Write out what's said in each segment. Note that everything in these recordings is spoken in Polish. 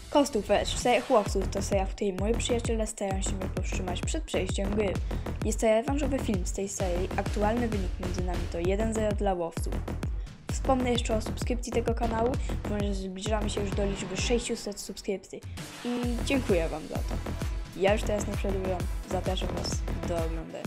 Kostów seria chłopców to seria, w której moi przyjaciele starają się mnie powstrzymać przed przejściem gry. Jest to rewanżowy film z tej serii, aktualny wynik między nami to 1-0 dla łowców. Wspomnę jeszcze o subskrypcji tego kanału, ponieważ zbliżamy się już do liczby 600 subskrypcji i dziękuję wam za to. Ja już teraz nie przedłużam, zapraszam was do oglądania.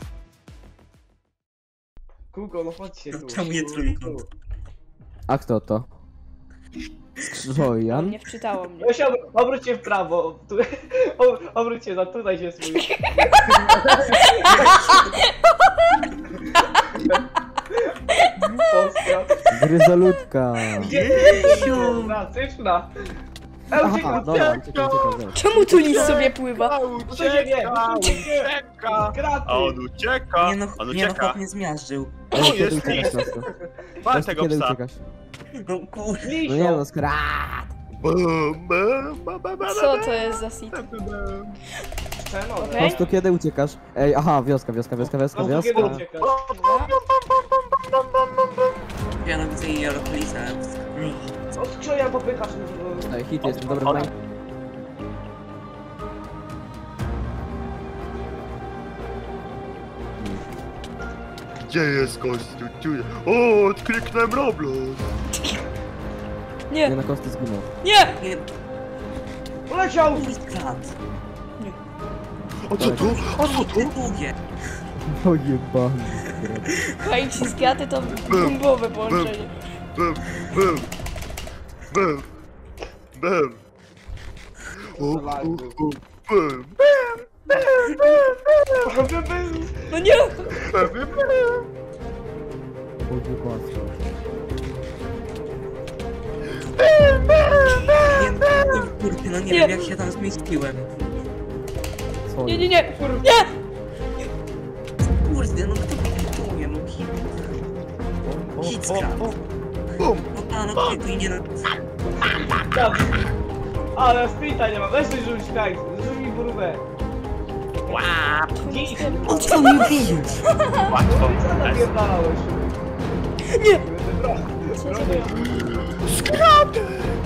Kuko, no chodźcie tu. Czemu nie trójkąt? A kto to? Skrzyżojan? Nie wczytało mnie. Weź obróć się w prawo. Tu, obróć się, tutaj się swój. Polska. Gryzolutka! Jezu! Klasyczna. Aha, dobra, czekaj. Czemu tu nic sobie pływa? Co się nie? Ucieka! A on ucieka! Nie no, On nie no, ucieka! chłop mnie zmiażdżył. Ej, kiedy jest uciekasz, lis. Lasko? Wal Lasko, tego kiedy psa! uciekasz? No kur... No nie no, skoro... Co to jest za sit? Okej? Lasko, kiedy uciekasz? Ej, aha, wioska. Kiedy uciekasz? Ja no widzę jej Euroklisa. O skrzynia popychasz. Ej, hit, jestem dobry w main. Gdzie jest kościół? O, odkliknąłem Roblox! Nie Nie, na kosty zginął. nie! Nie, Poleciał! krat. O co tu? O co tu? Długie. O jebany. Hajci z kraty to bombowe połączenie. Bum, bum, bum, bum. Bum, bum. No nie! O jebany. Nie no, kurde, no nie Nie. wiem jak się tam zmieściłem. Co Nie, jest? nie, nie! Nie! Kurde, no kto pilnuje, no hit. Hit skrat. Bum. No a no kiedy nie no... Ale sprinta nie ma, weź coś rzuć kajt, rzuć mi burwę. Dziś! O co mi bijesz? Łatwo. Co napierdalałeś? Nie! Bronię. Skratek!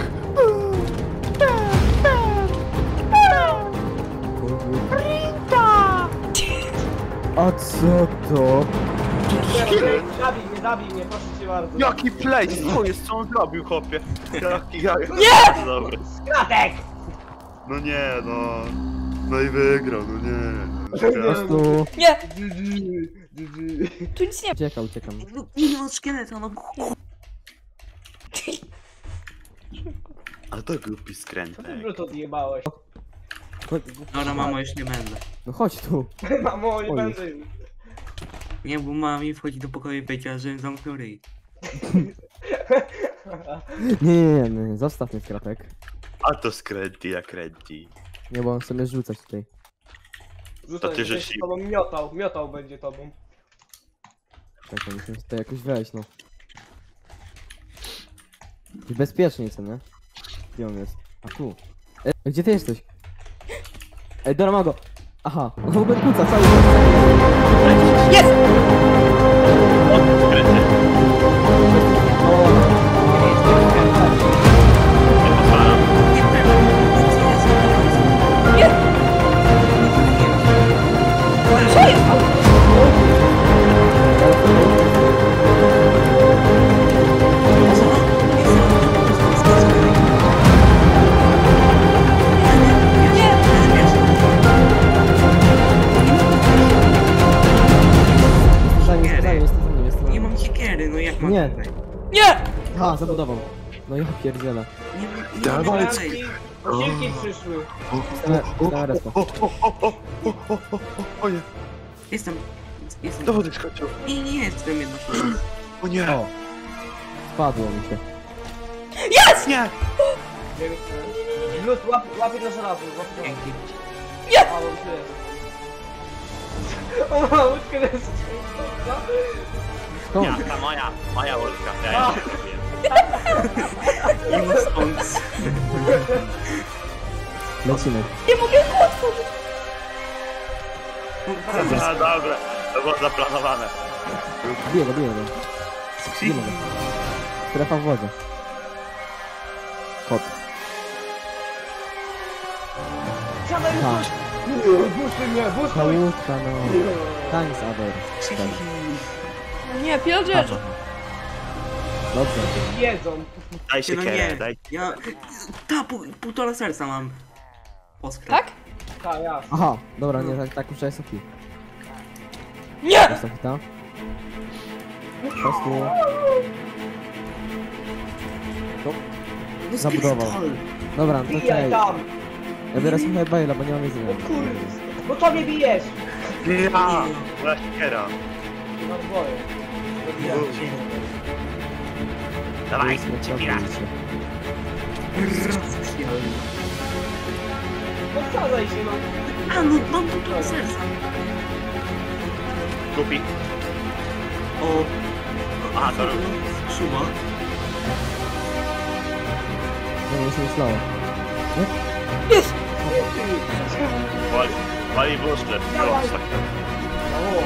A co to? Zabij mnie, proszę cię bardzo. Jaki play? Co jest? Co on zrobił, chłopie? Nie! Dobra. Kratek! No nie, no. No i wygrał, no nie. Po prostu... Nie! GG. Tu nic nie ma. Uciekam. No nie no, szkieleta, no Ale to głupi skrętek. Dobrze to odjebałeś. Dobra mamo, już nie będę. No chodź tu. Mamo, nie Oj. będę. Nie, bo mama mi wchodzi do pokoju i powiedziała, że zamknął ryj. Nie, zostaw mnie skratek. A to skręti jak kręci. Nie, bo on chce mnie rzucać tutaj. Rzucaj, To ty, że będzie sił. tobą miotał będzie tobą. Czekaj, musimy tutaj jakoś wejść, no. I bezpiecznie, co nie? Gdzie on jest? A tu. Gdzie ty jesteś? Ej, dobra, go. Aha, on w ogóle kłóca cały czas. Jest! Co jest? Jest Nie mam siekiery, no jak mam... Nie. Nie! Aha, zabudową. No ja pierdzielę. Nie Dawaj, mam Silki przyszły. Stała respa. O nie, Jestem... do wody skoczył. Nie jestem jedno. O nie, O. Spadło mi się. Jest! nie. Glut, łapie do żelazu, łapie do Dzięki. A, on tu jest. O, ma łódkę na skrzynce. Skąd? Ja, moja łódka. Ja jeszcze zrobię. Nie ma stąd. Lecimy. Nie mogę go otworzyć! A, dobra, to było zaplanowane. Biję go. Bijemy go. Strefa w wodzie. Kot. Wsiadaj, Ha. Puszczaj mnie, puszczaj! Kałutka, no. Thanks, Ador. Nie, pielęgniarz! Dobrze. Jedzą. Daj się No kierę, nie, daj. ja... Półtora serca mam. Oskar. Tak? Tak, ja. Aha, dobra, nie, tak już jest okej. Nie! Jest okej, tak? Po prostu... No Zabudował. spierdol. Dobra, no to Bijaj czekaj. tam! Ja biorę sobie Bale'a, bo nie mam O jedzenia. kurde, no co mnie bijesz? Ja! Moja kiera. No boję. Dawaj, Dobra, Podsadzaj się, no. A, no mam półtora serca. Kupi. O... Aha, to Szuba. No, już myślało. Jest! wali włoszcze. Dawaj. O,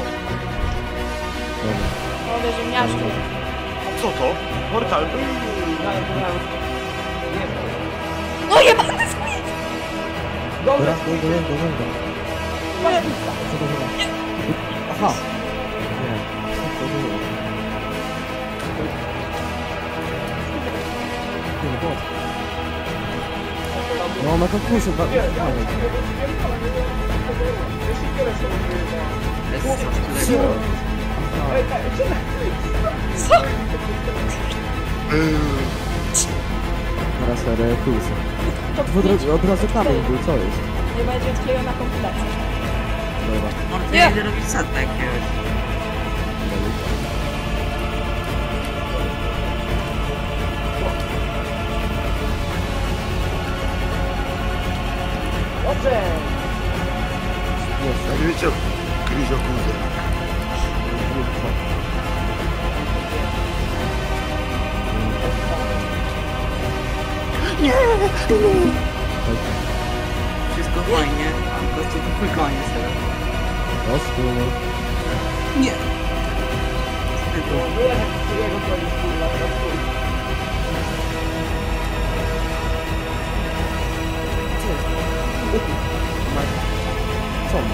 Dobra. O, ziemniaczku. Co to? Portal. nie wiem. No jebany squid! Dobra, Dobrze, dobra. Co to było? Aha! Nie, co to było? Nie, bot. No, na konkursie, ba... Co? Teraz rekusy. Od razu kamień był, co jest? Nie będzie odklejona komputerze. Dobra. Martin, Nie. idę robić sad jakiegoś. Dobrze! Jeszcze. Wiecie, Gryzio kuzę. Wszystko fajnie, a po prostu to twój koniec teraz. Po prostu... Nie! No, jego koniec, kurwa, teraz kurwa. Co ma?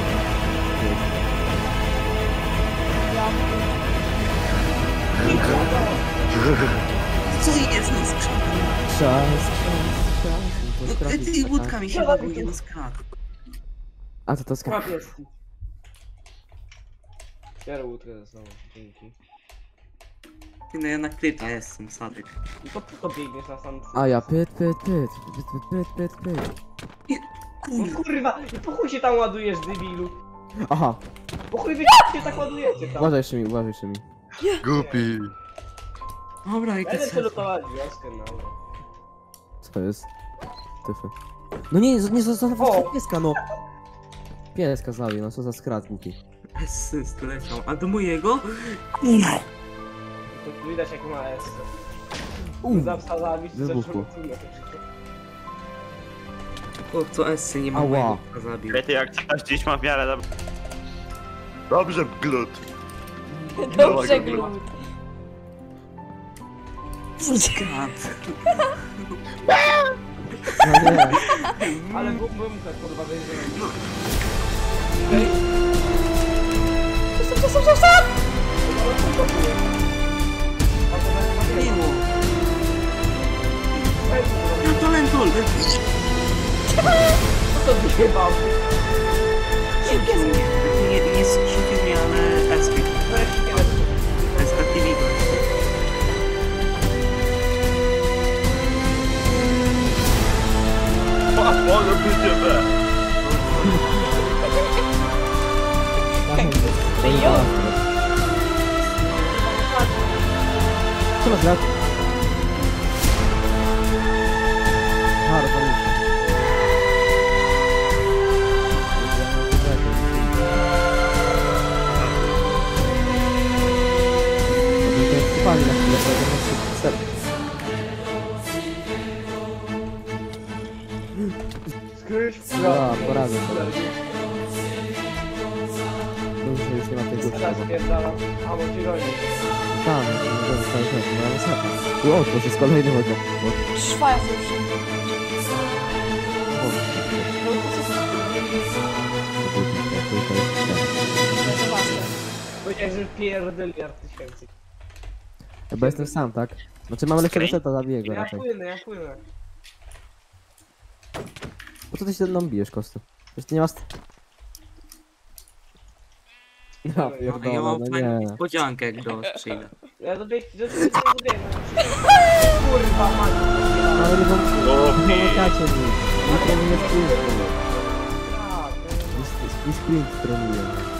Co jest na skrzynce? Czas. To No, skrapić, ty tak? łódkami się baguje na skrat. A to skrap. Skrap jest. Biorę łódkę znowu, dzięki. Ty no ja nakryta jestem, sadek. I to biegniesz na sam A ja pyt. No kurwa, i po chuj się tam ładujesz, debilu. Aha, Po chuj wy się tak ładujecie tam. uważaj jeszcze mi. Głupi. Dobra, i Ja te chcę serca. lutować wioskę, no. Co jest? Tyfy. No nie zostaw O! pieska, no. Pieska zabił, no co za skrat głupi. Bez sensu leciał. A do mojego? To tu widać jak ma S. Za wsadzami, czy Wybuchło. O, co Essy nie ma Ała. mojego zabił. Wiecie, jak coś dziś ma w miarę dobrze. Dobrze, glut. Dobrze, glut. Skrat. No nie. Ale bumka kurwa będzie. Stop! Miło. Lentol. Co to wyjebał? Nie skrzydł mnie, ale SP. SPTV gościu. Mogę być ciebie. Co masz lat? Bardzo już. Pani na chwilę, to Skryś Ja, poradzę sobie. Już nie ma tej górki. Teraz spierdalam. A, bo ci goni. Tam, cały czas, no ale sapa. O, to jest kolejny łego. Szwaja już. No to jest... To ważne. Powiedziałeś, że pierdoliard tysięcy. Bo jestem sam, tak? Znaczy mam lepszego seta, zabiję go Ja raczej. płynę, ja płynę. Po co ty się ze mną bijesz, Kostu? Przecież ty nie masz... Ja Ja pierdolę, mam no fajną nie. niespodziankę, jak do was przyjdę. Ja do kurwa mać. No ale nie pomagacie mi. Nie trenuję sprint. I sprint trenuję.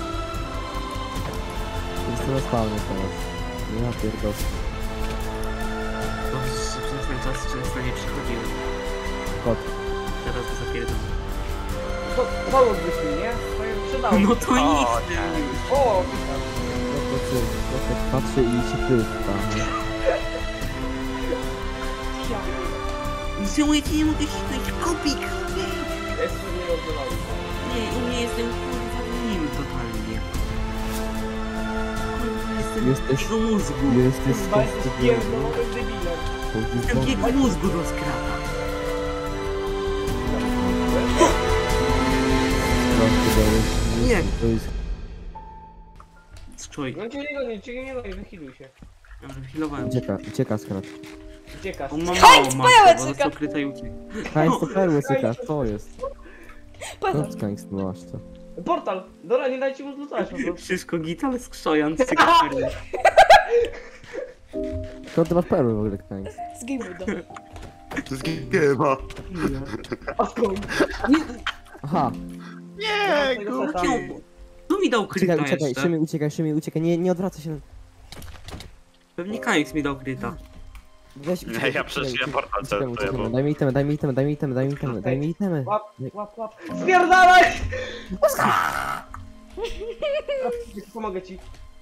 Jestem na spawnie teraz. Ja pierdolę. Dobrze, że przez ten czas często nie przychodziłem. Kot. Teraz go zapierdzam. To pomógł byś mi, nie? To się przydało. No to nic! O, witam. Ja tak patrzę i się pyta. Czemu ja ci nie mogę ścinać? Kopik! Jeszcze nie rozmawiam. Nie, u mnie jestem kurwa nim totalnie. Kurwa, jestem Jesteś- jego mózgu. Jesteś Chyba jesteś pierdolonym debilem. Jestem jego mózgu do skrata. Nie. To jest... Skrzoj. No cię nie goni, wychyluj się. Ja już healowałem. Ucieka skrat. Uciekasz. On ma Heinz, mało pojawia masy, bo cyka. został kryta i uciekł. Heinz to perły cykasz, co jest? Poza. Co Heinz no masz co? Portal! Dobra, nie dajcie mu zlutować po prostu. Wszystko git, ale skrzojan z cykafery. Skąd ty masz perły w ogóle, Heinz? Z game moda. To jest giema. A skąd? Aha! Nie, Tego go. seta. Tu mi dał kryta Uciekaj, jeszcze. Szymi, uciekaj, nie odwracaj się. Pewnie Kaix mi dał kryta. Weź, Nie, ja przeżyję portal, co to ja mam. Daj mi itemy. Łap. Spierdalaj! Pomogę ci.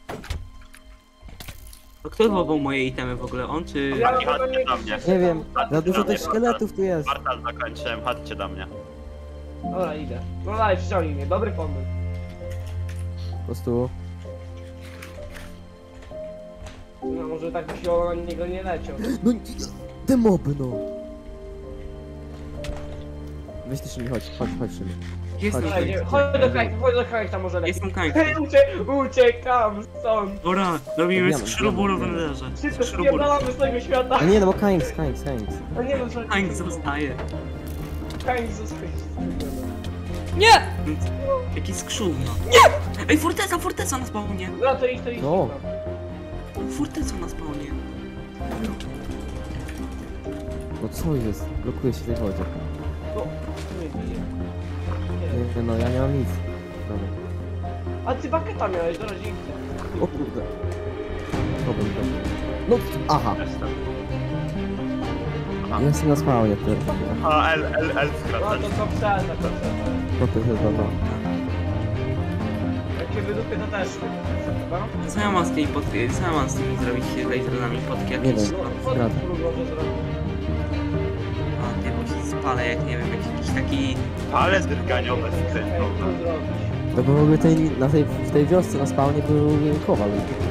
To kto złapał moje itemy w ogóle? On czy... Ja Chodźcie to nie do mnie. Nie wiem, Chodźcie za dużo do mnie, tych szkieletów tu jest. Portal zakończyłem, chodźcie do mnie. Dobra, idę. No dalej, ściągnij mnie, dobry pomysł. Po prostu... No może tak by siłowo na niego nie leciał. No, te moby no. Weź ty Szymi, chodź Szymi. Jestem Dobra, idziemy. Kaix. Chodź do Kaixa może lepiej. Jestem Kaix. Hej, uciekam stąd! Dobra, robimy Wiemy, skrzydło w wiemy. renderze. Szybko Skrzydło. spierdalamy z tego świata! A nie, no bo Heinz. A nie no, że Kaix zostaje. Kaix zostaje. Nie! Jaki skrzówno. Nie! Ej, forteca na spawnie. Dobra, to idź. No. Forteca na spawnie. No co jest? Blokuje się w tej wodzie. No, co mnie bije? Nie. No ja nie mam nic. Dobra. A ty baketa miałeś, dobra, dzięki. O kurde. Problem to. No, aha. Jestem. Ja jestem na spawnie teraz. A, L No skracać. to przeda. To ty chyba no. Jak się wydupię, to też. Dobra? Co ja mam z tymi zrobić laserami podki Nie jakieś? wiem. No, Zgadza. może zrobić. A, nie, bo się spalę, jak nie wiem, jakiś taki... Ale zdyganiowe skrętą. Co zrobić? No bo w ogóle w tej wiosce na spawnie był kowal.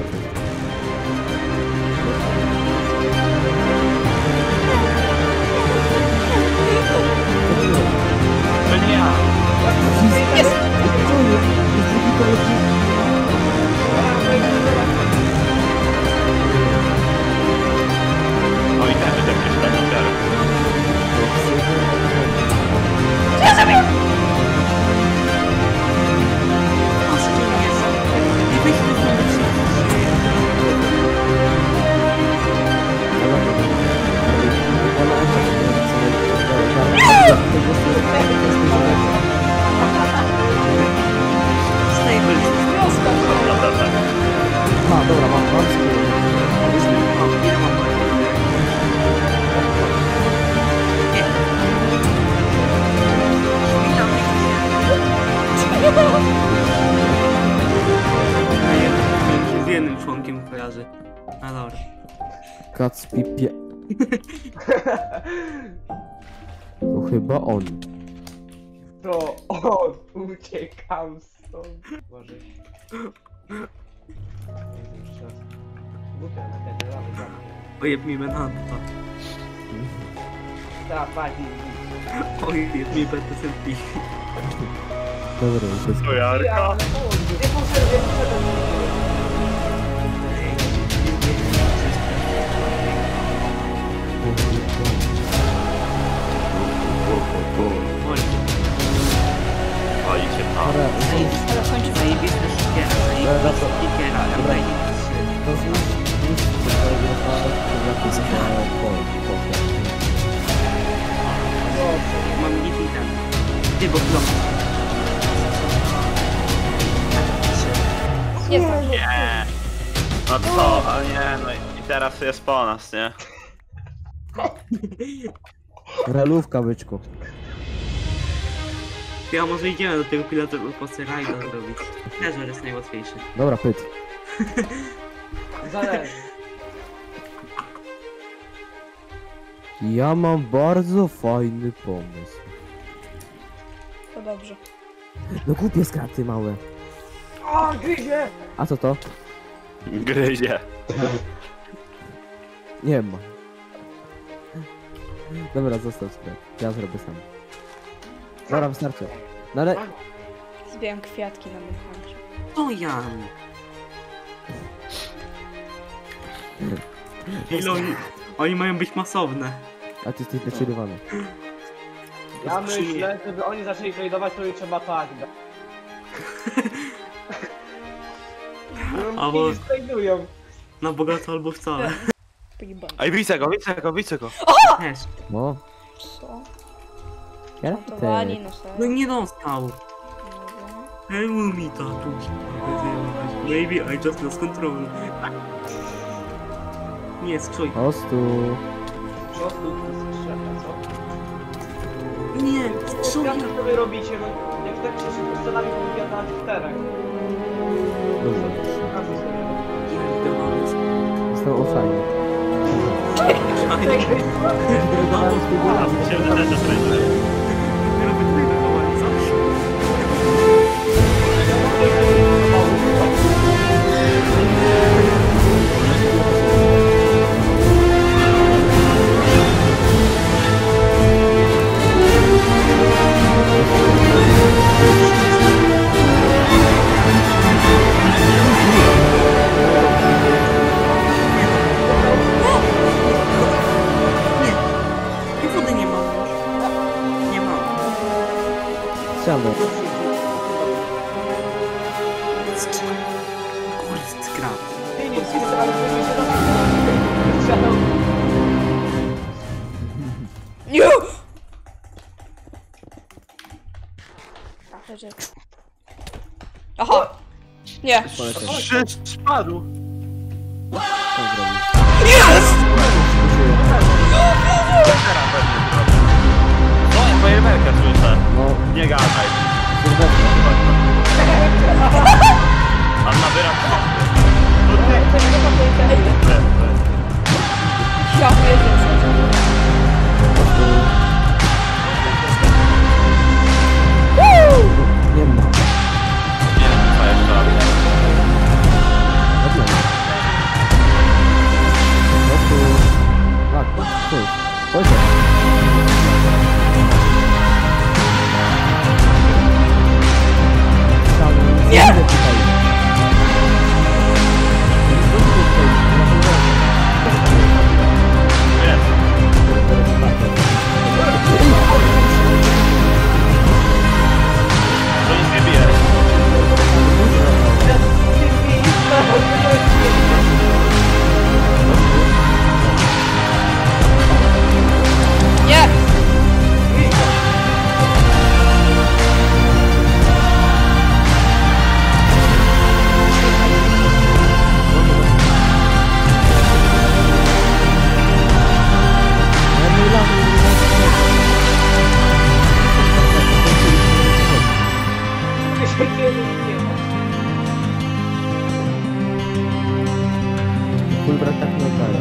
To nie ja. No i ten będę jeszcze tak biorę. A, z tym jest... Nie weźmy znowu Stable jest. Wioska! A, dobra, mam spokój. Ile mam? Nie. Witam, z jednym członkiem kojarzy. A dobra. Kac pipie. To chyba on. To on, uciekam stąd. Boże. Jeszcze raz. Głupia na ten, dawaj. Pojeb mi menanta. Tak, fajnie. Oj, mi będę zempi. Dobra, to jest... To Jarka. Ale nie poszedłem. Pali się tam. Dobra, Ale kończymy. Zajebista siekiera, zajebista siekiera, ja Dobra. daję nic. to zniszcz do swojego rozmawiać, to lepiej sobie Mam nic i ten. Ty, bo blok. Nie znam. Nie. No co, ale nie, no i teraz jest po nas, nie? Relówka, byczku. Ja może idziemy do tego pilota po rajda zrobić. Treasure jest najłatwiejszy. Dobra, pyt. Zależy. Ja mam bardzo fajny pomysł. To dobrze. No głupie skraty małe. O, gryzie! A co to? Gryzie. Nie ma. Dobra, zostaw skrat. Ja zrobię sam. Dobra, wystarczy. No ale... Zbieram kwiatki na moim koncie. To Jan. Ile oni mają być masowne. A ty jesteś przerywany. Ja myślę, żeby oni zaczęli tradować, to już trzeba tak dać. Albo- Albo... tradują. Na bogato albo wcale. Pojebany. Ej, widzę go, widzę go, widzę go. Też. No. Co? Ja Montowani, no serio. No nie dostał. Nie wiem. Hey, me tatuś. Maybe I just lost control. Nie, skrzoj. Po prostu... Co tu strzela, co? Nie, skrzoj. Jak to wy robicie? No, jak tak się szybko scenami mówię na literach. Dobra. Każdy sobie robi. Jestem offline. Nie, wody nie mam już. Nie mam. Strzelmy. Kurde, skrap. Ty nie skracamy, żeby się na strzelał. Nie! Aha, że... Aha! Nie! Polecę. Spadł. Co zrobić? No, ja fajerwerkę słyszę. No, Nie gadaj. sylwestra. A nabieram no ty. Ja chuję, Nie ma. Nie, to jeszcze raz. Dobra. Po prostu... Ładnie. Chuj. Chodź. Nie! Jest. To nic nie bije. Nie! Full brak tak nie oddaje.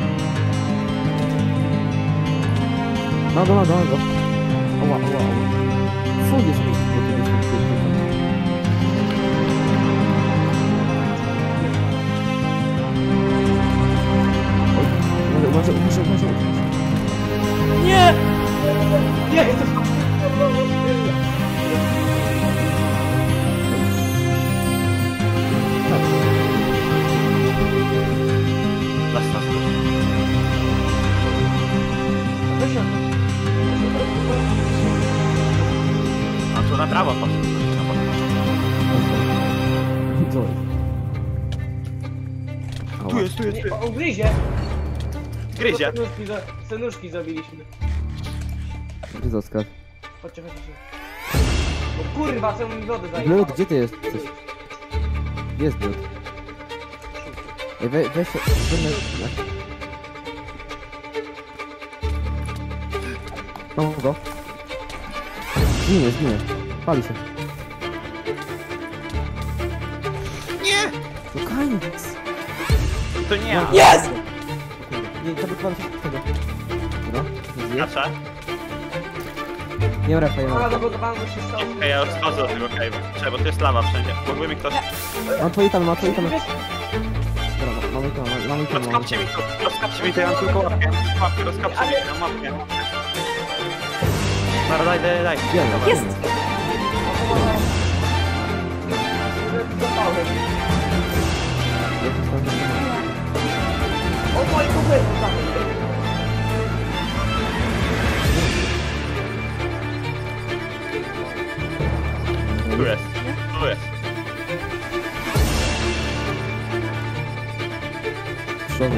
Mago. Ała. Full jest mi. Uważaj. Nie! Nie, to Lasna. A tu na prawo patrz. Co jest? Ała. Tu jest, tu jest, tu jest. on gryzie. Gryzie. Scenuszki zrobiliśmy. Gdzie to skacz? Chodźcie. No kurwa, co mi wodę daje? Blut, gdzie ty jesteś? Gdzie jest Blut? Ej, weź się... Mam go. Zginie. Pali się. Nie! No koniec! To nie ja. Jest! Nie, to wykładam się z tego. No, zje. Znaczy? Nie mam refa, nie mam A, refa. zablokowałem się stąd. Ej, ja już schodzę do tego cave'a. Czekaj, bo tu jest lawa wszędzie. Mógłby mi ktoś... Mam twoje tam. Dobra, mamy tam. Rozkapcie mi to, rozkapcie mi to, ja mam tylko łapkę. Rozkapcie mi, ja mam łapkę. Dobra, daj. Gdzie? Jest! Zapałem. O moje kupy! Tu jest. Przodu.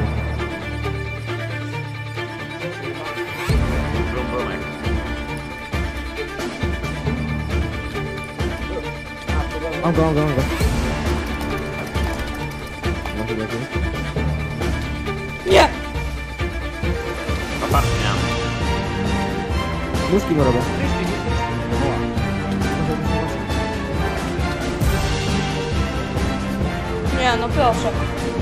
Brumek. Mam go. Może lepiej? Nie! Aparty nie mam. Nóżki go robię. Nie, no proszę.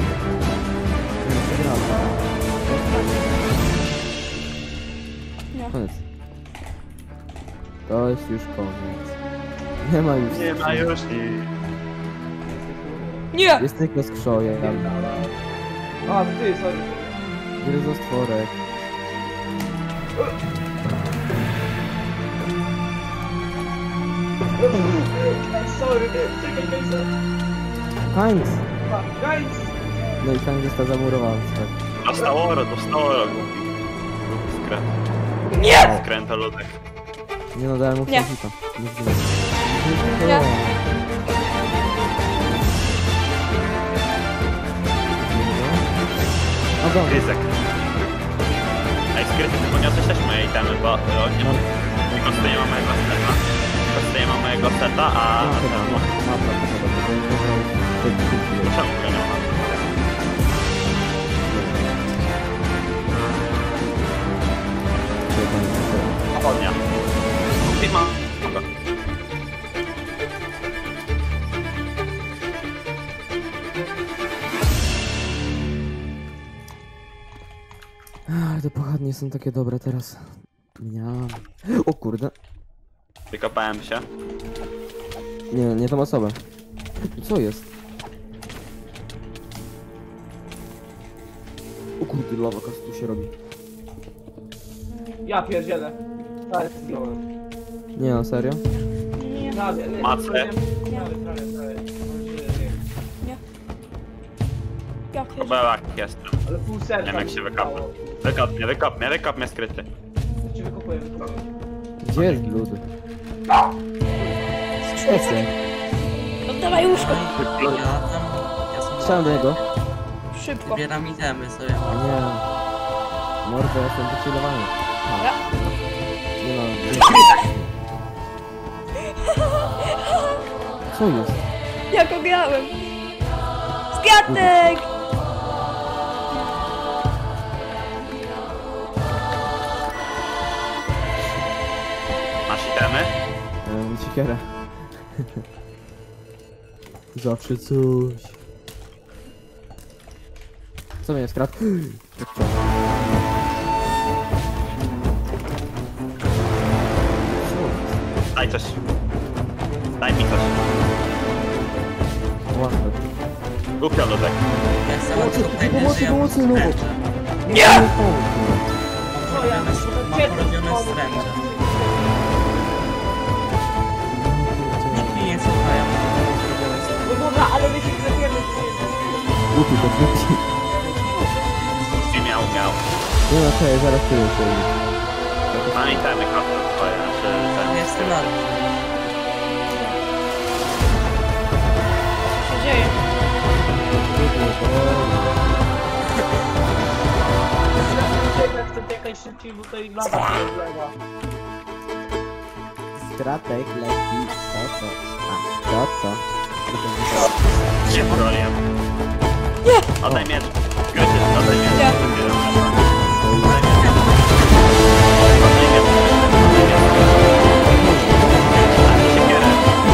Nie. Koniec. To jest już koniec. Nie ma już. Nie ma już nic. Nie! Jest tylko skrzoje. A, to ty, sorry. Gryzostworek. Sorry, czekaj, Kańc! Gańc! No i Kańc został zamurowany. Tak. Dostał oro, głupi. Skręt. Nie! Skrętoludek. Nie no, dałem mu Nie. przesita. Nie. No dobra. Gryzek. Ej, skryty, ty poniosłeś też moje itemy, bo nie No. Nikosty nie ma mojego seta. Nikosty nie ma mojego seta, a... No, chyba, no, czemu go nie ma? Pochodnia. Ty ma... Dobra. Ach, te pochodnie są takie dobre teraz. Miam. O kurde. Wykopałem się. Nie tą osobę. Co jest? O kurde, lawa tu się robi. Ja pierdzielę. Ale zginąłem. Nie no, serio? Nie. Prawie, nie. Macę. Prawie. Jak jest? Obelak jestem. Ale pół serca. Nie wiem jak się mi wykopnę. zostało. Wykop mnie skryty. Ja cię wykopuję. Gdzie jest lód? Jestem. Oddawaj łóżko! Ja Strzelam do niego. Szybko. zbieram itemy, co ja A mam. nie. Mordo, jestem wychillowany. Dobra. Nie no. Co jest? Jak ograłem! Zgadek! Masz itemy? Siekierę. Zawsze coś. Co mnie skradł? Daj coś. Daj mi coś. Łatwo. Głupio ludek. Ja sama Pomocy, no! Nie! Co ja? Mam porobione stręcze. głupi, to głupi. I miał. Nie no, czekaj, zaraz ty już. Pamiętajmy hasło twoje, znaczy ten... Jestem na Co się dzieje? Chcę jakaś szybciej, bo tutaj lawa się rozlewa. Stratek leci, co? Gdzie bronię? Nie! Oddaj miecz. Goście, oddaj miecz. Nie. Oddaj miecz. Oddaj miecz. Siekierę.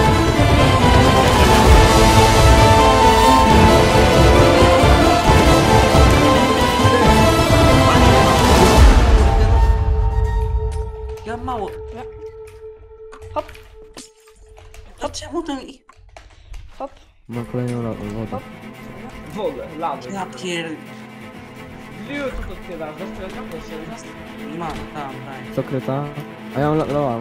Ja mam mało. Hop, A czemu to mi... hop. Mam kolejną wodę. Wodę, lawę. Ja pier... Liu, co to otwierasz? Zastrzelam to się. Mam, tam, daj. Co kryta? A ja mam loa.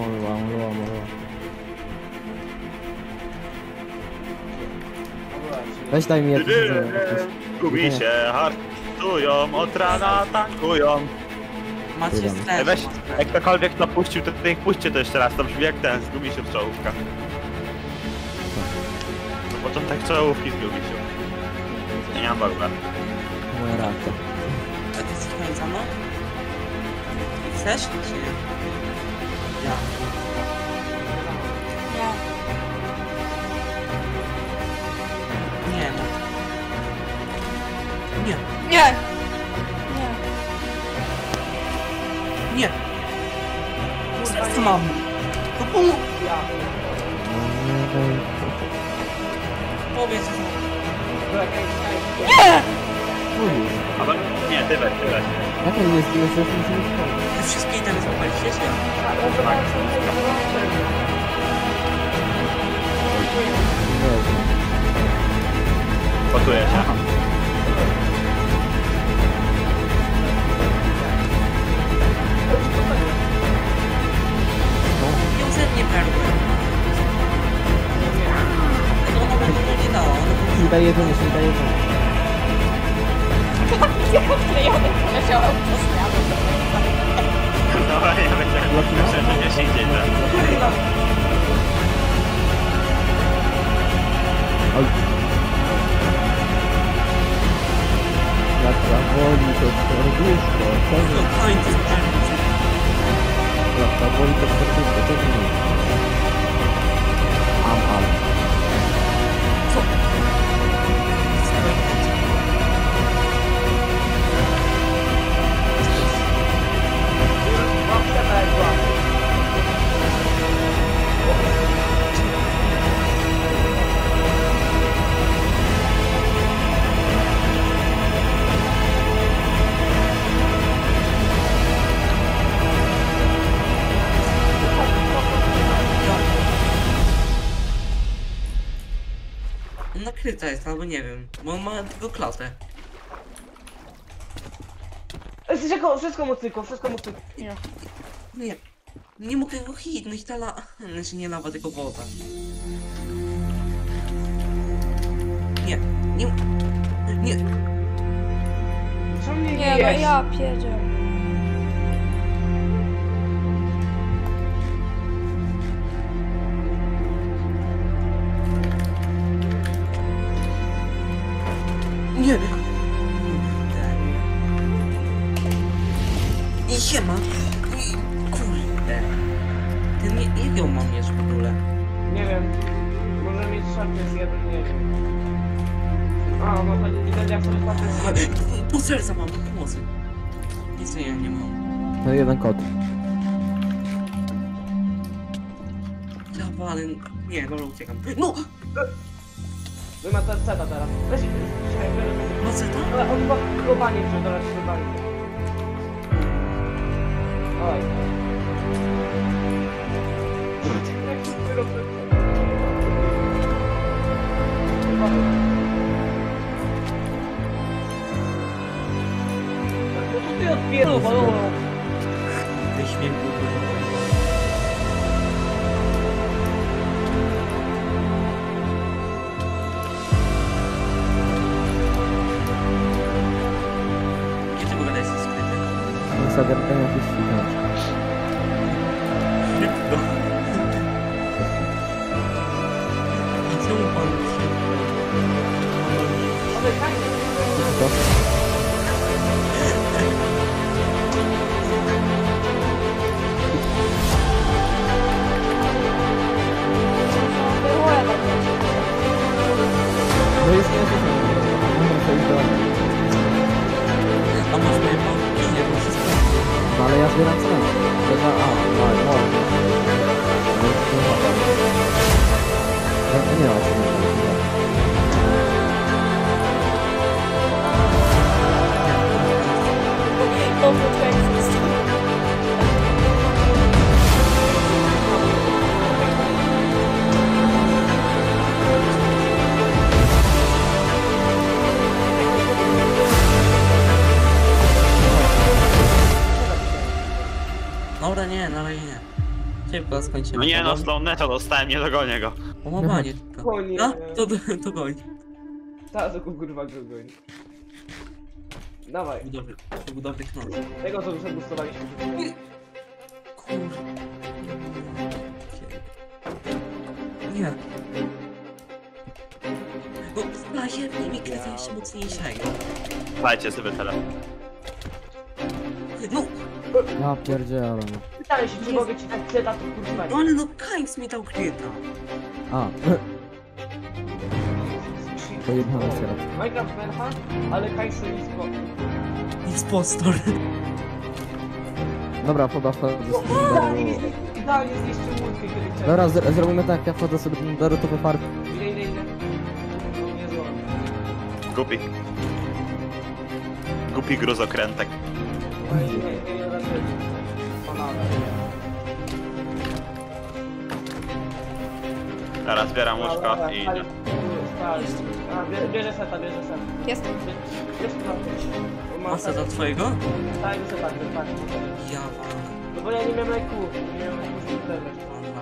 Weź daj mi jakieś... Gubi się, hartują, od rana tankują. Macie Tyle. stres. Weź, jak ktokolwiek to puścił, to niech puśćcie to jeszcze raz, to brzmi jak ten, zgubi się w czołówkach. To początek czołówki zgubi się. Nie mam w ogóle. Moja reakcja. A ty jesteś za mną? Chcesz, czy nie? Ja. Nie. Nie. Nie. Nie! Nie. Nie. Co mam? To pół. Ja. Powiedz co. Nie! Ale nie, ty weź. Jak on jest, musimy Te wszystkie itemy złapaliście się? Gotuję się. Nie uzemnie perły. No ona by to nie dała. Ona by... Daj jedzenie, daj jedzenie. Klejony poleciałem przez miasto. No, ja myślę, że nie się idzie, tak? Oj. Jak zawoli to serduszko, co No nie? końcu perły. Jak zawoli to serduszko, co nie? Am. Co? Mam przepę jak była. Nakryta jest, albo nie wiem. Bo on ma tylko klatę. Wszystko mocyko. Nie. Nie. Nie mogę go hitnąć, ta la... Znaczy nie lawa, tylko woda. Nie. Nie. Czemu mnie Nie, no bijesz? ja pierdziel. Nie. I siema. Kurde. Ten jak ją mam mieć w ogóle? Nie wiem. Może mieć szarpy z jeden, nie wiem. A, no to nie będzie jak sobie szarpy z jeden. Pół serca mam, pomocy. Nic ja nie mam. To jeden kot. Ja walę. Nie, dobra, uciekam. No! No i ma ta seta teraz. Weź, czekaj, biorę. Maceta? Ale on chyba globanie wziął, dobra, globanie. Oj. Jak to robię? No to ty odpierdol, Ty śmiechu. Dobra, nie, na razie nie. Szybko skończymy. No nie no, Stone Neta dostałem, nie dogonię go. Łamanie tylko. O nie. No, to goń. Ta, to kurwa go goni. Dawaj, To był dobry knot. tego co już odbustowaliśmy. Kurde. Nie. No, najemniej mi kręcę jeszcze mocniejszego. Dajcie sobie tyle. No, Ja pierdzielę. No. Pytałem się, czy mogę ci dać ceta, to kurwa no ale no, Kainz mi dał kryta. A, pojebane teraz. Minecraft Mercha, ale Kajsa nie spoko. Nic postor. Dobra, wchodzę Idealnie zniszczył łódkę, kiedy chciałem. Dobra, zrobimy tak, ja wchodzę sobie do Nenderu, to wyparty. Ile. Nie złam. Głupi. Głupi gruzokrętek. Nie da się. Panowie. Teraz zbieram łóżko i idę. Bierze seta. Jest. Jest to. Masa do twojego? Tak, seta, tak. Ja No bo ja nie miałem leku. Nie miałem leku, żeby zebrać.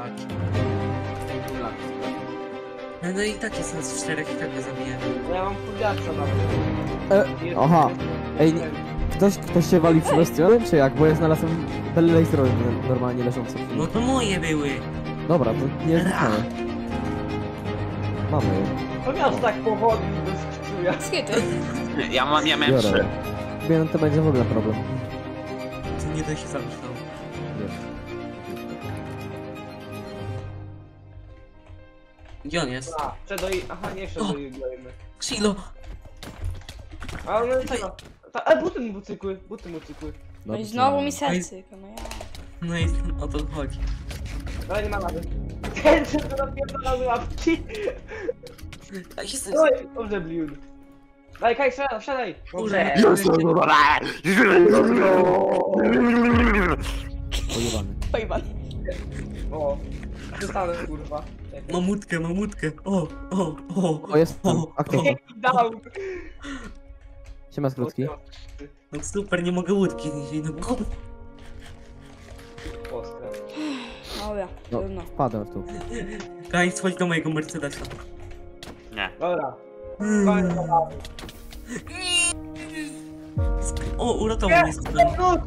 No i tak jest nas w 4 i tak go zabijemy. No ja mam kurwiarca nawet. Aha. Ej, ktoś się wali przy bastionem, czy jak? Bo ja znalazłem Belle Laserowy normalnie leżący. No to moje były. Dobra, to nie jest znane. Mamy je. To miał tak powoli bez krzyżuja. Skiety. Ja miałem Biorę. 3. Wiem, to będzie w ogóle problem. To nie da się zamyślał. Wiesz. Gdzie on jest? A, aha, nie przedoimy. Ksilo! A no i tego. Buty mu cykły. No i Dobrze. znowu mi serce. No ja. No i o to chodzi. Ale nie ma rady. Ten, co to napierdala z łapki. A jestem... Oj, dobrze, Bliun. Daj, Kaj, wsiadaj. Kurde. Pojebany. Pojebany. O, przestanę, kurwa. Mamutkę. O. O, jest tam. A kto to? Down. Siema skrótki. No super, nie mogę łódki znieść. No kurde. Dobra, No, trudno. wpadłem w tu. Kainz, chodź do mojego Mercedesa. Nie. Dobra. O, uratował mnie super.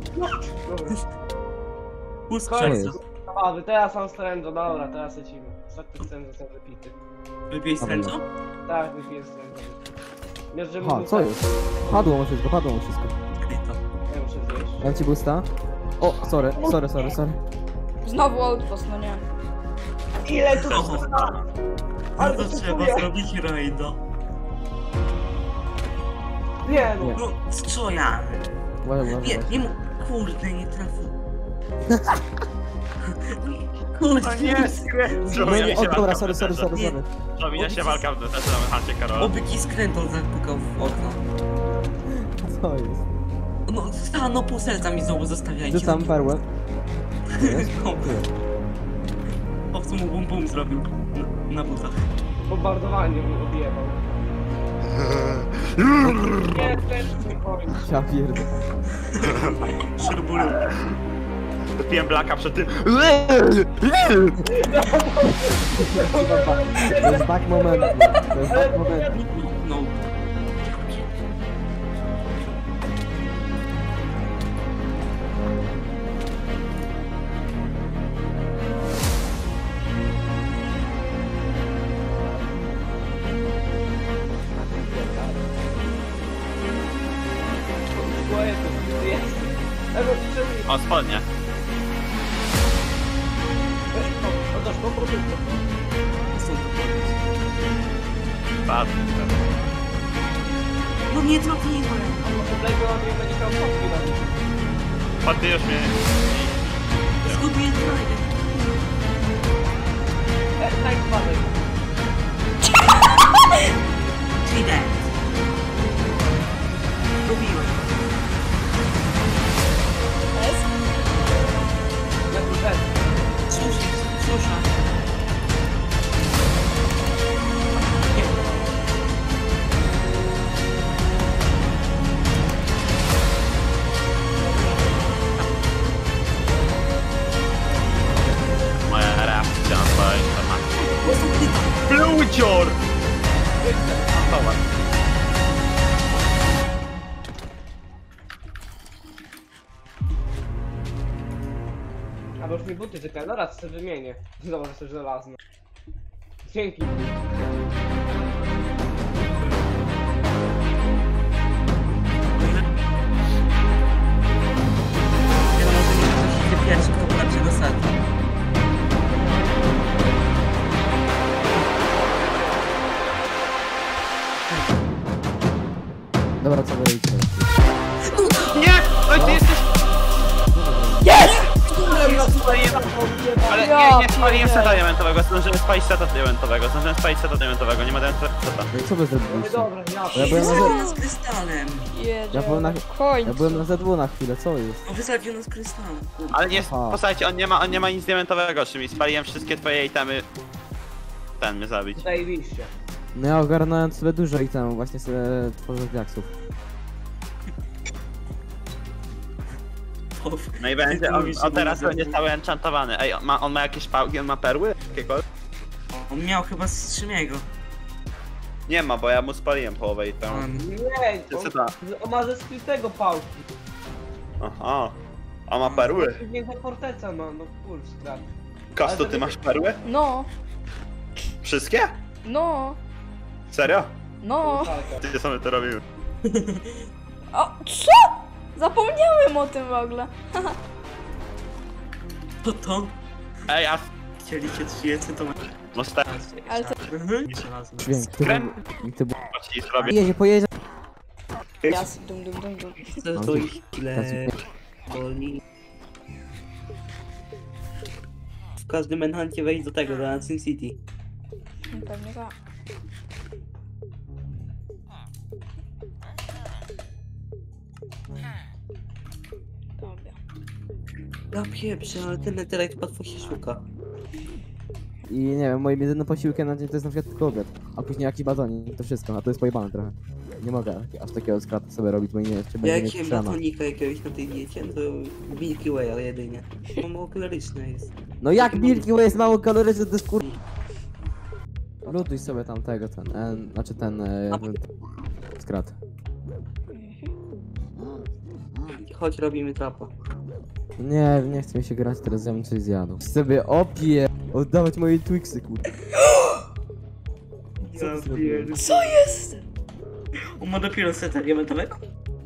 Uskrzerca. A, teraz mam strężo, dobra, teraz lecimy. Ostatni strężo są wypity. Wypij stręczo? Tak, wypiję strężo. Nie, żeby Aha, co jest? Padło mu wszystko. Kryto. Ja muszę zjeść. Dam ci boosta. O, sorry. Znowu outpost, no nie. Ile tu O, Ale to to trzeba kupuję. zrobić rajda. Nie no. Nie. No, co ja? Uważaj. Nie mógł. Kurde, nie trafił. Kurde, nie. No, o, dobra, sorry. Robinia się walka w desce na chacie, Karol. Obyki skrętą zapukał w okno. Co jest? No, pół serca mi znowu zostawiajcie. Rzucam perłę. Jest? O, w sumie bum zrobił. Na butach. Bombardowanie mu odjebał. Nie, też nie powiem. Ja pierdolę. Szurbulo. Wypiłem blaka przed tym. To jest tak moment. No. O, spodnie. Padł. No nie trafiłem. Padł już mnie. Zgubiłem rajdę. Idę. Zgubiłem. Susza. Bucior! Zobacz. A bo już mi buty czekają, no raz sobie wymienię. Zobacz, że żelazne. Dzięki. Wiadomo, że nie ktoś idzie pierwszy, kto lepszy do setu. Dobra, co wy robicie? Nie! Oj, ty jesteś... Ale nie spaliłem seta diamentowego, zdążyłem spalić seta diamentowego, nie ma diamentowego. No i co wy zrobiliście? Dobra, Ja byłem na Wysadził Z... nas krystalem. Ja byłem na... Kończ. Ja byłem na ZW na chwilę, co jest? No wysadził nas krystalem. Ale nie, Aha. posłuchajcie, on nie ma nic diamentowego, czyli spaliłem wszystkie twoje itemy. Ten mnie zabić. zajebiście. No ja ogarnąłem sobie dużo i tam właśnie sobie tworzę diaksów. No i będzie, on teraz będzie cały enchantowany. Ej, on ma jakieś pałki, on ma perły? Jakiekolwiek? On miał chyba z Szymiego. Nie ma, bo ja mu spaliłem połowę i tam. Nie, Co to? on ma ze skrytego pałki. Aha. A ma perły? Większa forteca, no kurczę, tak. Kasto, ty masz perły? No, Wszystkie? no, Serio? no. Ty sobie to robimy. O, co? Zapomniałem o tym w ogóle. To to? Ej, a Chcieliście 30, to macie. no stary, Ale to Dźwięk, ty był... ci zrobię. Jedzie, pojedzie. jas, dum. Chcę No, to to- ile boli. W każdym enhancie wejść do tego, do Sin City. Pewnie tak. Dobra. Ja pieprzę, ale ten netherite łatwo się szuka. I nie wiem, moim jedynym posiłkiem na dzień to jest na przykład tylko obiad. A później jakiś batonik, to wszystko, a to jest pojebane trochę. Nie mogę aż takiego skrata sobie robić, bo nie wiem, czy Ja będzie jak mieć jem przema. batonika jakiegoś na tej diecie, to Milky Way, ale jedynie. To mało kaloryczne jest. No jak Milky Way jest mało kaloryczny, to jest kur... Lutuj sobie tam tego, znaczy ten... skrat. Chodź, robimy trapa. Nie chcę mi się grać, teraz ja bym coś zjadł. Sobie opie... Oddawać moje Twixy, kurde. Co ty zrobiłeś? Co jest? On ma dopiero seta diamentowego?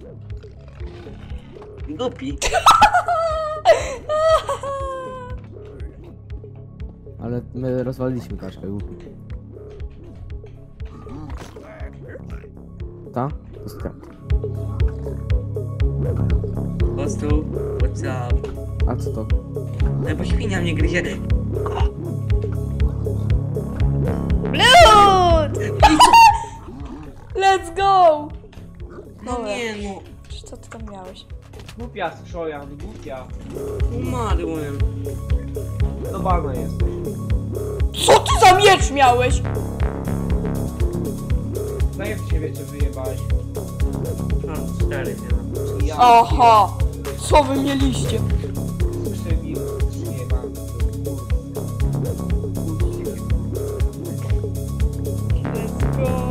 Głupi. Ale my rozwaliliśmy kaczkę, głupi. Ta? To skrat. Po prostu, what's up? A co to? No bo świnia mnie gryzie. Blood! Let's go! No Dobra. nie no, Co ty tam miałeś? Głupia skrzojan, głupia. umarłem. Do bana jesteś. Co ty za miecz miałeś? No jak się wiecie, wyjebałeś? A, 4 chyba. Ja Aha! Co wy mieliście? skrzywi, wyjebałem. Let's go!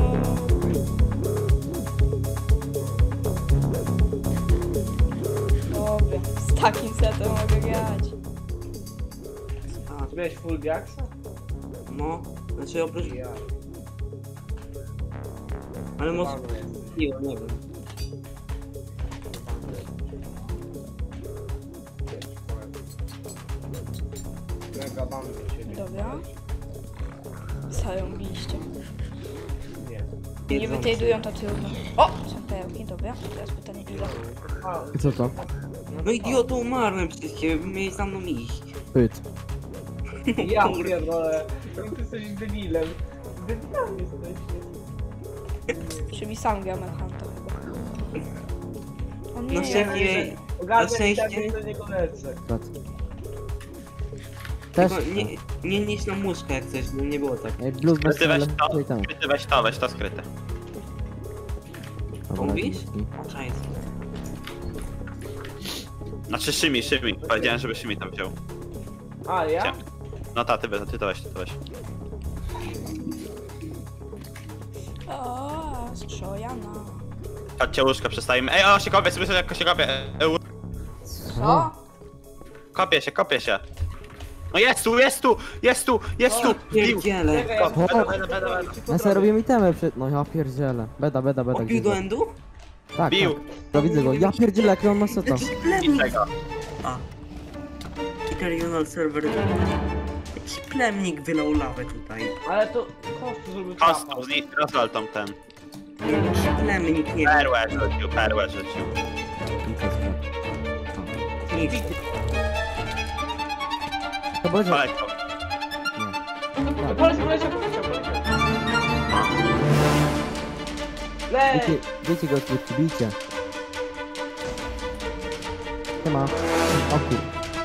Dobra, z takim setem mogę grać. A, Ty miałeś full diaksa? no, znaczy oprócz... Ja. Ale może... Bana jesteś. Nie wiem. Mega ban do ciebie. Dobra. Zarąbiliście. Nie. Nie wytradują to trudno. O! Są perełki, dobra. Teraz pytanie ile? A, I co to? No idioto, umarłem przez ciebie, miałeś za mną iść. Pyt. ja pierdolę. Ty jesteś debilem. Debilem jesteście. Czyli sam gram Hunta chyba. O nie, No ja... szczęście, Ogarnę szczęście- i do niego lecę. Skrat. Też. tylko nie nieś na muszkę jak coś, no nie było tak. Ej, blues bez Ty weź ale... to, i tam. skryty, weź to skryte. Dobra, Mówisz? dzięki. Cześć. Znaczy Szymi. Powiedziałem, żeby Szymi tam wziął. A, ja? No ta, ty to weź. O, strzojana. Chodźcie, łóżko przestawimy. Ej, o, się kopię, słyszę jak się kopię. Co? Kopię się. No jest tu, jest tu, jest tu, jest tu! Wbił! Pierdziele. Czekaj, ja Beda. Ja sobie robię itemy przed... No ja pierdzielę. Beda. Obił gdzie do go? endu? Tak, Bił. tak. To widzę go. Ja pierdzielę, jaki on ma seta. Jaki plemnik. Niczego. A. Regional server. Jakiś plemnik wylał lawę tutaj. Ale to kostu zrobił trapa. Kostą, rozwal tą ten. Jakiś plemnik, nie Perłę rzucił. nic. To będzie... Poleciał. Poleciał. Lej! Wiecie go, bijcie. Siema. O kur...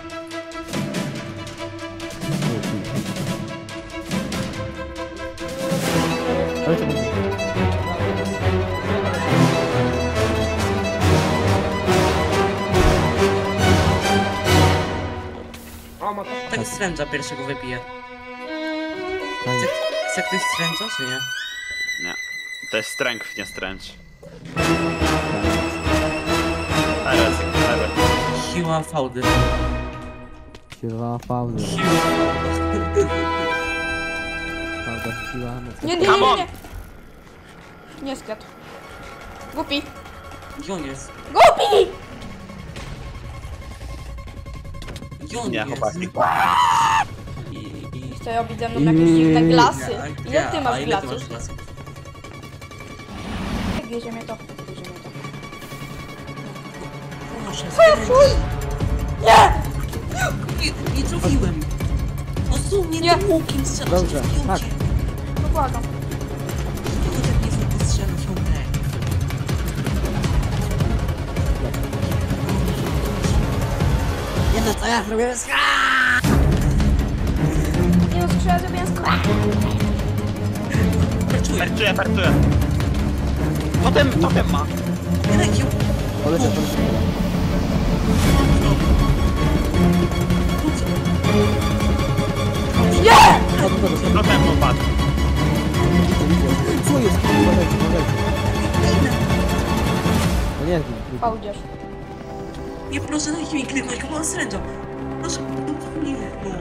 Ale co będzie? O, ma to. Tego stręcza pierwszego wypiję. Fajnie. Chce ktoś stręcza, czy nie? Nie. To jest strength, nie stręcz. Teraz. Siła fałdy. Siła fauny. Siła. Fauda, siła... Nie. Come on! Nie skradł. Głupi. Gdzie on jest? Głupi! Gdzie on Nie, jest? chłopaki. I... Chce robić ze mną jakieś dziwne glasy. Ile ty A masz ile ty glasów? masz glasów? Bierzemy to. Proszę, Fuj! Nie! nie trafiłem! Dosłownie Nie. tym łukiem strzelasz. Dobrze, tak. No błagam. Chociaż nie zrób strzelał się Nie no, co ja zrobiłem? Nie no, skrzydła zrobiłem skrzydła. Perczuję. Potem ma. Rekiu! Poleciał. Nie! Potem upadł. Co jest? Uważajcie. No nie, Fałdziarz. Nie, proszę, dajcie mi kliknąć, bo mam sręcza. Proszę, nie, no.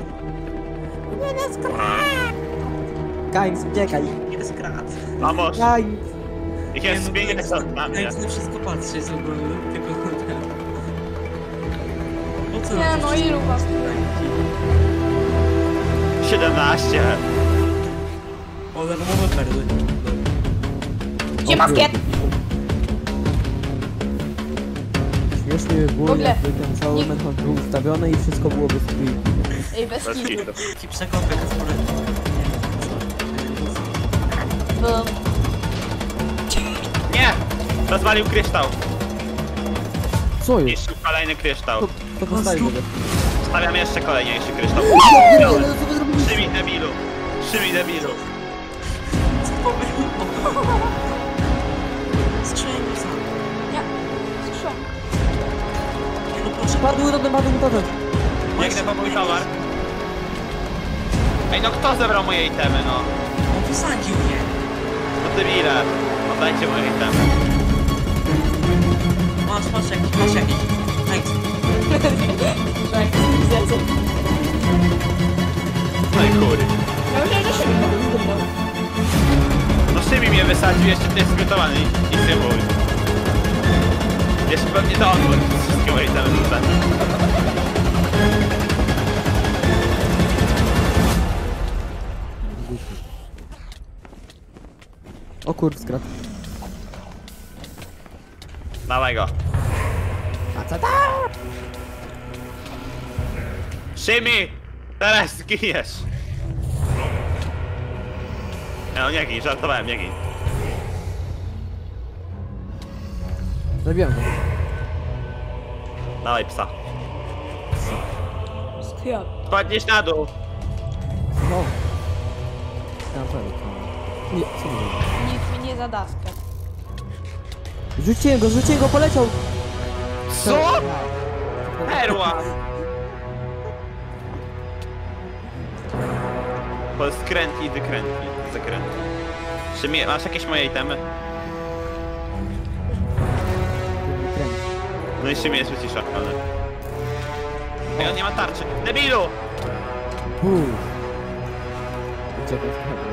Kańc, uciekaj. Nie skrat. Vamos. Kańc. Ich jest 50 na mnie. Ja na wszystko patrzę, jest ogólnie, tylko na ten. Po co Nie na to no, wszystko ilu was? 17. O, darmowe perły. Gdzie maskiet? Śmiesznie by W było, ogóle. jakby ten cały Nie- method był ustawiony i wszystko byłoby z trójki. Ej, bez Bez kitu. kitu. Taki przekopek z pory. Bo... Nie! Rozwalił kryształ. Co jest? Niszczył kolejny kryształ. To postawi go. Stawiam jeszcze kolejniejszy kryształ. Szymi debilu. Co to było? Strzelił sam. Nie. Skrzydła. Nie no, proszę. Padł totem. Biegnę po mój towar. Ej, no kto zebrał moje itemy, no? On wysadził mnie. No debile. Oddajcie moje itemy. Masz jakiś. Thanks. Tak, widzę. No i kury. Ja myślałem, że się wyglądał. No Szymi mnie wysadził, jeszcze ty jest zgotowany i ty mój. Jeszcze pewnie to odwrót wszystkie moje itemy rzucę. O kurw, skrat. Dawaj go. Szymi! Teraz zginiesz! No nie gin, żartowałem, nie gin. Zabiłem go. Dawaj psa. Skradł. Spadniesz na dół. No. Ja pewnie. Nie, co mówię? Nikt mi nie zada skradł. Rzuciłem go, poleciał! Co? Perła! Bo skrętli, wykrętli, zakrętli. Czy masz jakieś moje itemy? Kręć. No i Szymie jest wycisza, ale... Ej, on nie ma tarczy. Debilu! Uciekaj z tego.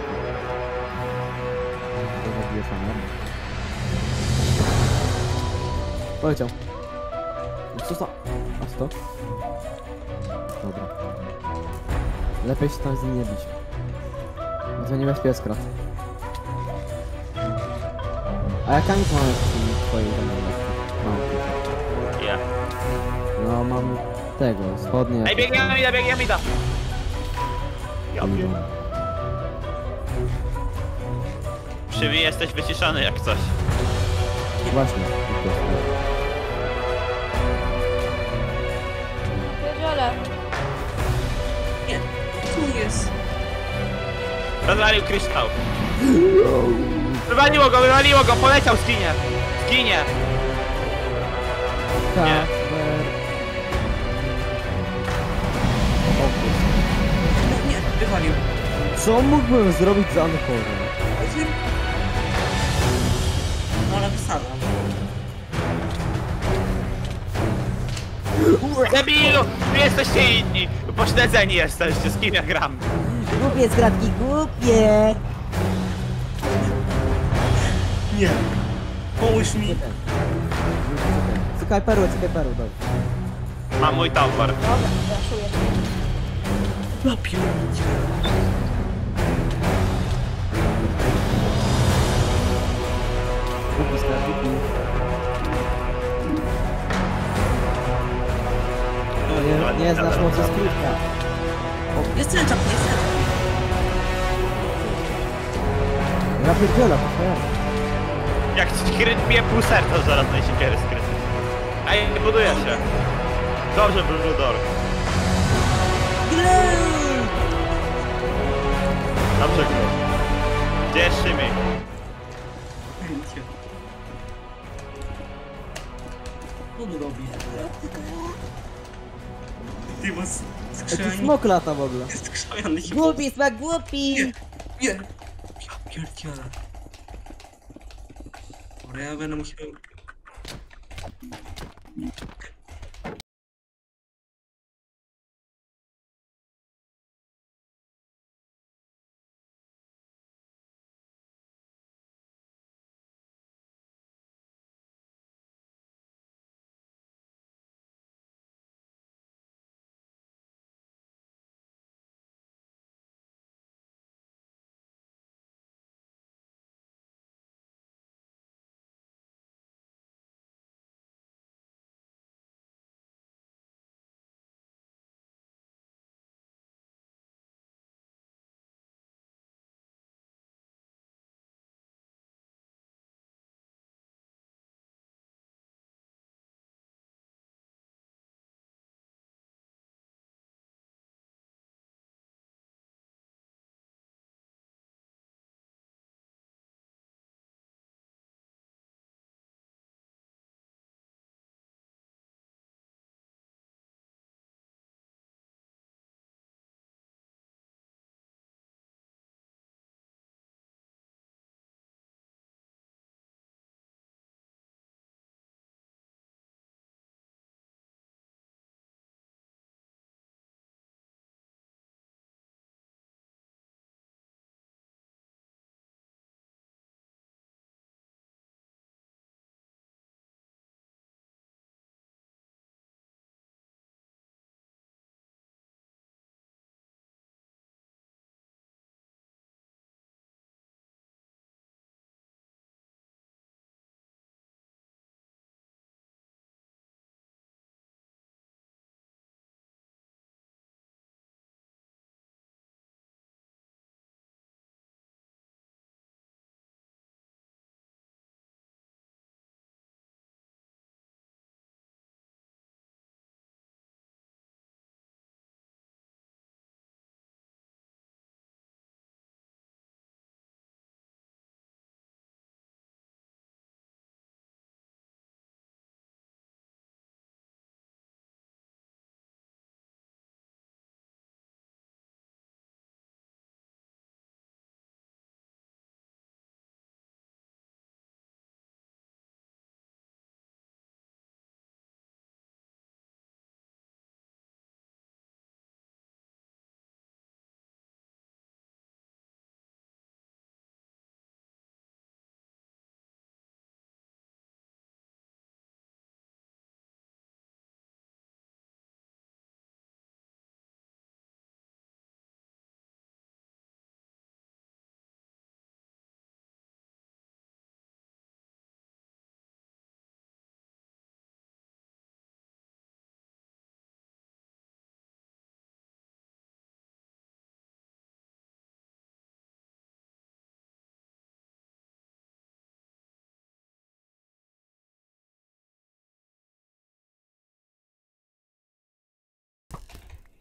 To zabije faner. Poleciał. Co to? A co to? Dobra. Lepiej się tam z nim nie bić. Bo to niebezpieczne. A jaka nic mamy w twojej domu? Mam. Ja. No mam tego, spodnie. Ej, biegnie mi da! Ja wiem. Szymi, jesteś wyciszony jak coś. Właśnie. Pierdziele. Nie, tu jest. Rozwalił kryształ. Wywaliło go, poleciał, zginie. Zginie. Tak. Nie. No nie, wywalił. Co mógłbym zrobić za Anchorem? No ale wysadzam. Debilu! Wy jesteście inni! Pośledzeni jesteście, z kim ja gram. Głupie skratki, głupie! Nie. Pomóż mi. Cykaj perłę, dobrze. Mam mój towar. Dobra, raszuję. Napił. Głupie skratki. Nie znasz mocy skrótka. Jest ten czap, jest ten. Ja pierdzielę, to twoja. Jak ci bije pół serca zaraz najsiekiery skryty. Ej, buduje się. Dobrze, Brudor. Dobrze, Gru. Gdzie jest Szymi? Co tu robi? Ty masz Jaki skrzynki. smok lata w ogóle. Jest skrzaniony. Głupi, smak głupi! Nie. Ja pierdzielę. Dobra, ja będę musiał...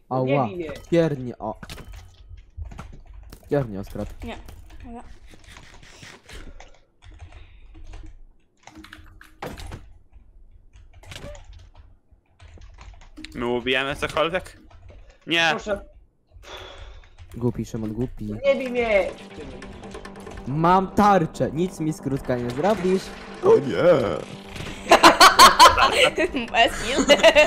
Ała, Nie bij mnie. piernie, o. Piernie, Oskrat. Nie. Dobra. My ubijamy cokolwiek? Nie. Proszę, Głupi, Szymon, głupi. nie bij mnie! Mam tarczę, nic mi skrótka nie zrobisz. O nie! Bez kill.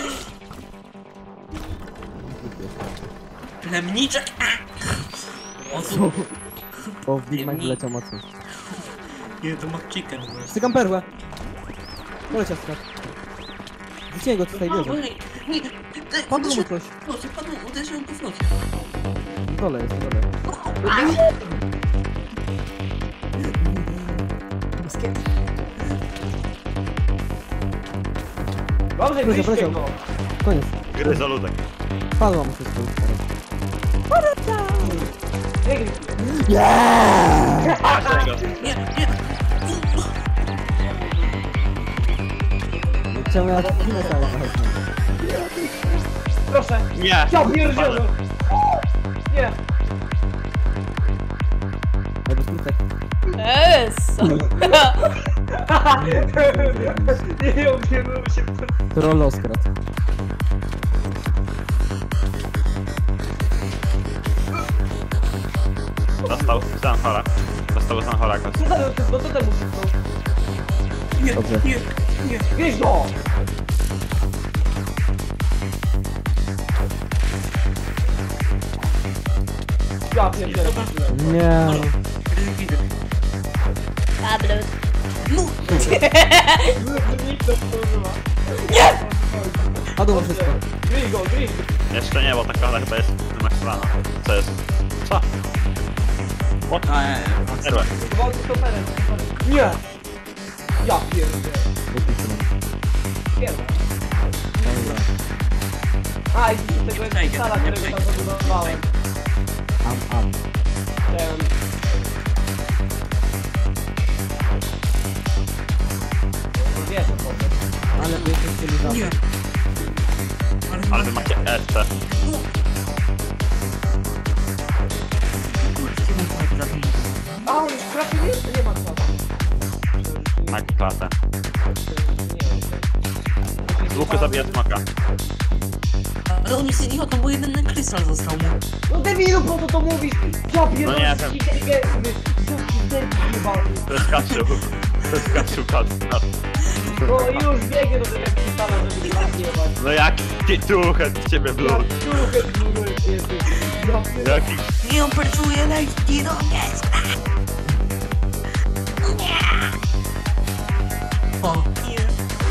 Plemniczek! O co? O, w Big Mac wyleciał mocno. Nie, to McChicken właśnie. Stykam perłę. Poleciał Oskrat. Rzuciłem go tutaj, bierze. Nie, Padło mu coś. Uderzyłem go w noc. Na dole jest, na dole. Dobrze, Poleciał, wyjście poleciał. go! Koniec. Gryzoludek. Padło mu wszystko. Nie gryź mnie. Nie, nie! Czemu ja zginę cały czas? Proszę! Nie. Ja pierdzielę! Nie! Ej, bo skrótek. Eso. Nie obierzyłem się w ten... Troll Oskrat. Dostał Zanhora. Dostał Zanhora jakoś. No to temu szybko. Nie, Dobrze. nie, nie. Wieź go! Ja pierdzielę. Nie. Widzę. Pablo. No! Nikt to kurwa. Padło mu wszystko. Gryź go, gryź go. Jeszcze nie, bo ta kola chyba jest wymaksowana. Co jest? Co? Erwę. Gwałty stoperem. Nie! Ja pierdzielę. Głupi, Szymon. Pierdzielę. Dobra. A, i z tego jest sala, którego tam zabudowałem. Am. Wiesz o co. Ale wy jesteście lizami. Nie. Ale wy macie SC. A, on już trafił jeszcze? Nie ma co. Na klasę. Nie, Z łuku zabija smoka. Ale on jest idiotą, bo jeden krystal został mu. No debilu, po co to mówisz? Ja No nie pierdolę, wiem. inteligentny. Jaki debil jebany. To jest Kaciu. To jest Kaciu Kaciu. No i już biegnie do tego krystala, żeby nie jebać. No jaki tuchet z ciebie Ja blue. ciuchem bludny jesteś. Ja pierdolę. Jaki... Nie, on perczuje lejki do mnie. Nie. O, nie.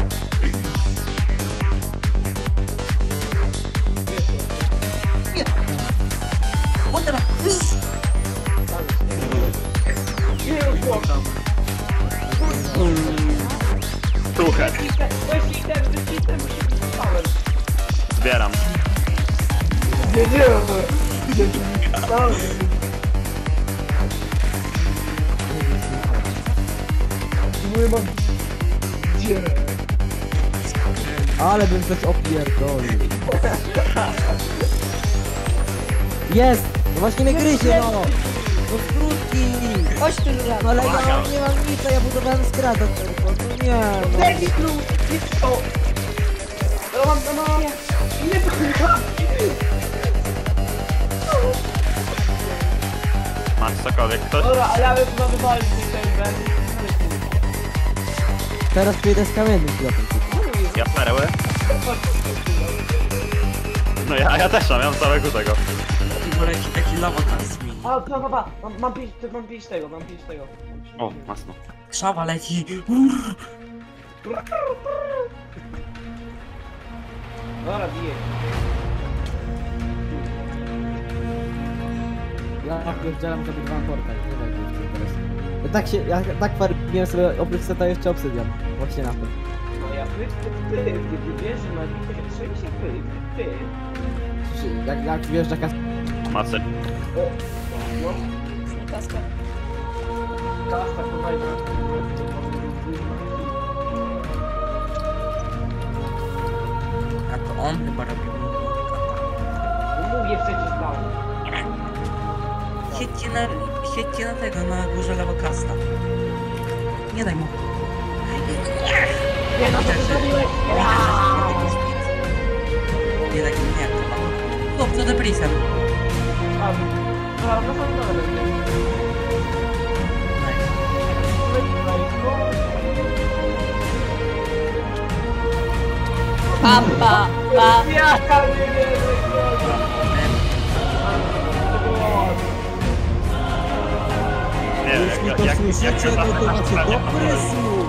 Nie. O teraz. Nie już błagam. Tuchet. Weź item, musi być stałem. Zbieram. Jedziemy. Stałem. Mój mam... Gdzie? Ale bym coś opierdolił. Jest! No właśnie mnie gryzie, no! No skrótki! Chodź tu, Żuran. No ale ja nie mam nic, a ja budowałem skrata tylko. No nie, no. Debilu! Jest to! Ja mam... Ile to chyba? Masz cokolwiek ktoś? Dobra, ale ja bym nawywałem ten Teraz przyjdę z kamiennym pilotem. Ja perły? No ja też mam całego tego. Bo leci taki lawotaz mi. A, pa. Mam pięć tego. O, masno. Krzawa leci. Dobra, biję. Ja pierdzielam, że budowałem portal, nie wiem, jak to teraz. Ja tak farbiłem sobie oprócz seta jeszcze obsydian. Właśnie na to. No ja ty wiesz, że na nich jak trzeba się ty. Jak wiesz, jaka... Masy. O, no, Kaska. kasta to najpierw. A to on chyba robił. Mówię przecież dał. Siedźcie na tego, na górze lewokasta. Nie daj mu. Nie no, to ty zrobiłeś. Nie daj mu, nie. Chłop, co to prisem? No są dobre. Pa, pa, pa. Jaka nie wierzę, Nie wiem, Jeśli to słyszycie, no to macie pomysłu.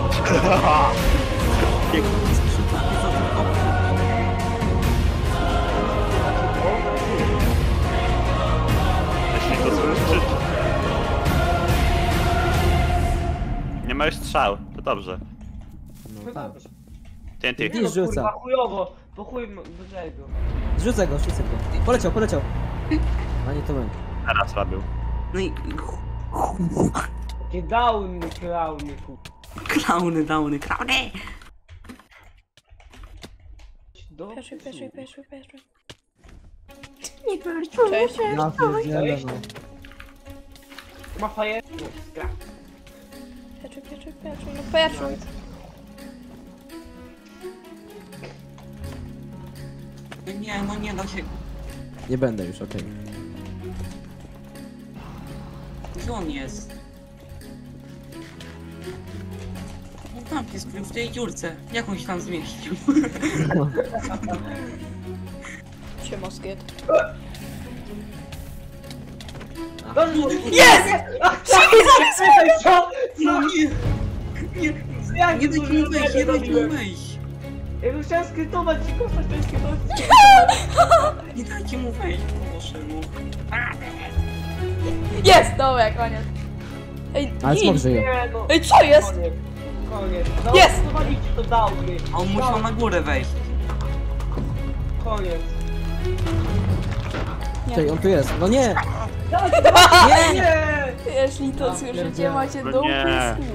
Jeśli to słyszysz. Nie ma już strzał, to dobrze. No tak. TNT. Ty kurwa, rzuca. chujowo. Po chuj do tego. Rzucę go. Poleciał. A nie to my. Teraz robił. No i... Takie downy, klauny, kurwa. Klauny. Pierwszy. Cześć. Ja pierdzielę, no. Ma fajerkę. Gra. Pierwszy. No pierwszy. Nie, no nie da się. Nie będę już, okej. Gdzie on jest? No tam jest, w tej dziurce. Jak on się tam zmieścił? Cię moskiet. Jest! Co? No nie! Nie, Jak nie dajcie mu wejść, nie dajcie mu wejść! Ja bym chciał skrytować i kostać ten skrytować. Nie dajcie mu wejść, po boszemu. Jest! Dobra, koniec. Ej, Ale gin. smok żyje. Nie no. Ej, co jest? Koniec. Jest! Zawalicie to downy. A on musiał na górę wejść. Koniec. Czekaj, on tu jest. No nie! Nie! Jeśli to słyszycie, macie No dobry nie. słuch.